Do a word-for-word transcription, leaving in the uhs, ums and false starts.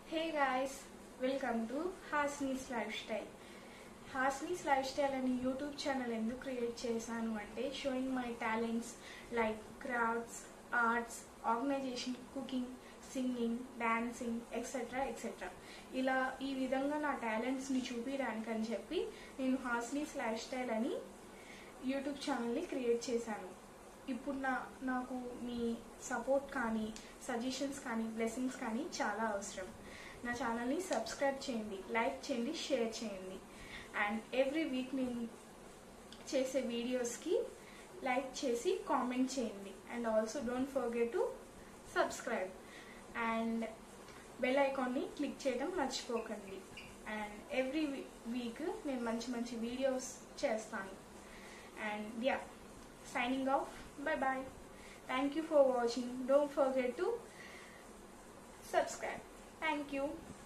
Hey guys, welcome to Haasini's Lifestyle. Haasini's Lifestyle అని YouTube channel ఎందుకు create చేశాను అంటే showing my talents like crafts, arts, organisation, cooking, singing, dancing etcetera etcetera ఇలా ఈ విధంగా నా టాలెంట్స్ని చూపించడానికి అని చెప్పి నేను హాసినీస్ లైఫ్ స్టైల్ అని యూట్యూబ్ ఛానల్ని క్రియేట్ చేశాను. ఇప్పుడు నా నాకు మీ సపోర్ట్ కానీ సజెషన్స్ కానీ బ్లెస్సింగ్స్ కానీ చాలా అవసరం. నా ఛానల్ని సబ్స్క్రైబ్ చేయండి, లైక్ చేయండి, షేర్ చేయండి. అండ్ ఎవ్రీ వీక్ నేను చేసే వీడియోస్కి లైక్ చేసి కామెంట్ చేయండి. And also don't forget to subscribe and bell ఐకాన్ని క్లిక్ చేయడం మర్చిపోకండి. అండ్ ఎవ్రీ వీక్ నేను మంచి మంచి వీడియోస్ చేస్తాను. And yeah, signing off. Bye bye. Thank you for watching. Don't forget to subscribe. Thank you.